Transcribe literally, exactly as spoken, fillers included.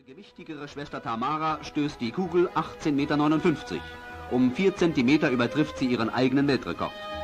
Gewichtigere Schwester Tamara stößt die Kugel achtzehn Meter neunundfünfzig. Um vier Zentimeter übertrifft sie ihren eigenen Weltrekord.